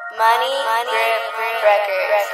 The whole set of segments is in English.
Money Grip Records.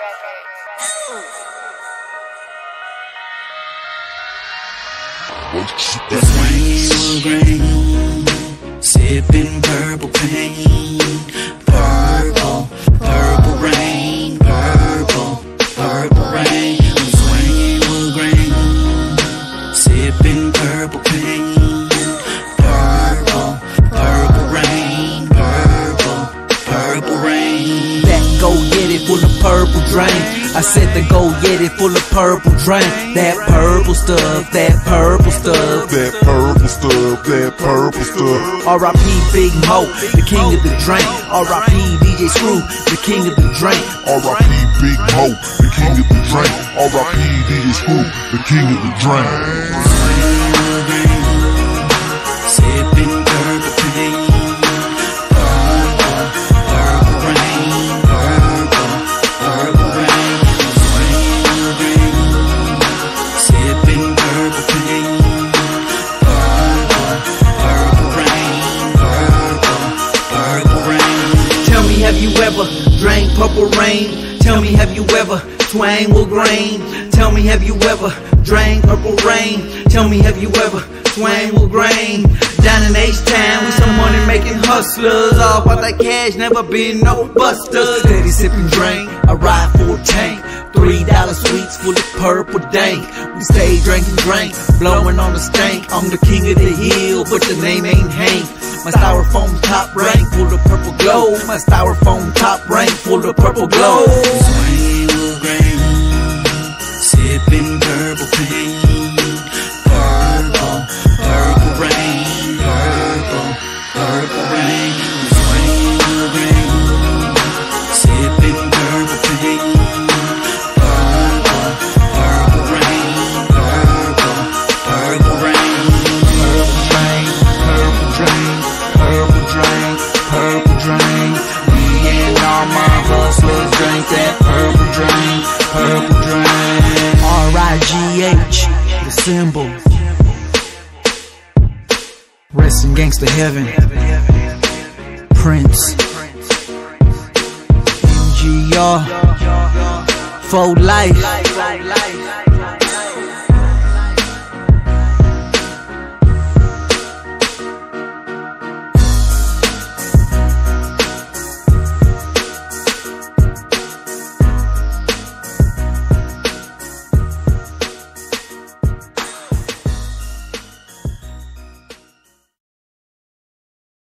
Rain, rain, sipping purple pain. Purple, purple rain. Purple, purple rain. I'm swinging with grain, sipping purple pain. Purple, purple rain. Purple, purple rain. That go get it full of purple drain. I said the go get it full of purple drain. That purple stuff, that purple stuff, that purple stuff, that purple stuff. R.I.P. Big Mo, the king of the drink. R.I.P. DJ Screw, the king of the drink. R.I.P. Big Mo, the king of the drink. R.I.P. DJ Screw, the king of the drink. Sipping purple pain. Purple, purple rain. Purple, purple rain. Sipping purple pain. Purple, purple rain. Purple, purple rain. Tell me, have you ever drank purple rain? Tell me, have you ever twang with grain? Tell me, have you ever drank purple rain? Tell me, have you ever twang with grain? Down in H-Town, we some money making hustlers. All about that cash, never been no busters. Steady sipping drink, I ride for a tank. $3 sweets full of purple dank. We stay drinking drink, blowing on the stank. I'm the king of the hill, but the name ain't Hank. My styrofoam top rank full of purple glow. My styrofoam top rank full of purple glow. Swing with grain, sipping purple pain. Purple, purple rain. Purple, purple rain. Swing with grain, sipping purple pain. Purple, purple rain. Purple, purple rain. Purple drain, purple drain, purple drain, purple drain. Me and all my hustlers drink that purple drain, purple drain. R-I-G-H, the symbol. Rest in gangsta heaven. Prince. MGR. For life.